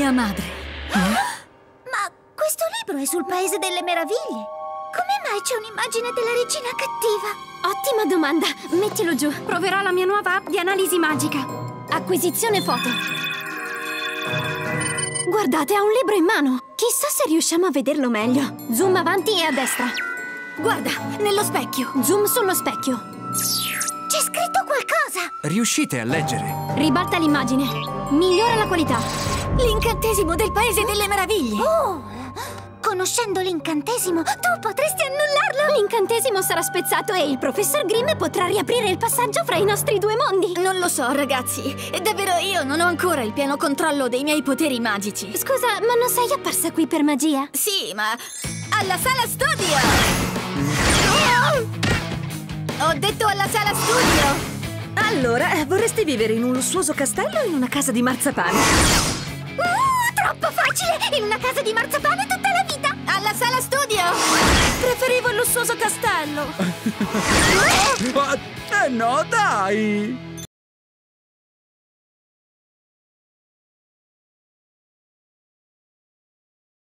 mia madre. Ma questo libro è sul Paese delle Meraviglie. Come mai c'è un'immagine della regina cattiva? Ottima domanda. Mettilo giù. Proverò la mia nuova app di analisi magica. Acquisizione foto. Guardate, ha un libro in mano. Chissà se riusciamo a vederlo meglio. Zoom avanti e a destra. Guarda, nello specchio. Zoom sullo specchio. C'è scritto qualcosa! Riuscite a leggere? Ribalta l'immagine. Migliora la qualità. L'incantesimo del Paese delle Meraviglie. Oh! Conoscendo l'incantesimo, tu potresti annullarlo! L'incantesimo sarà spezzato e il professor Grimm potrà riaprire il passaggio fra i nostri due mondi. Non lo so, ragazzi. E davvero io non ho ancora il pieno controllo dei miei poteri magici. Scusa, ma non sei apparsa qui per magia? Sì, ma... alla sala studio! Ho detto alla sala studio! Allora, vorresti vivere in un lussuoso castello o in una casa di marzapane? Troppo facile! In una casa di marzapane tutta la vita! Alla sala studio! Preferivo il lussuoso castello! No, dai!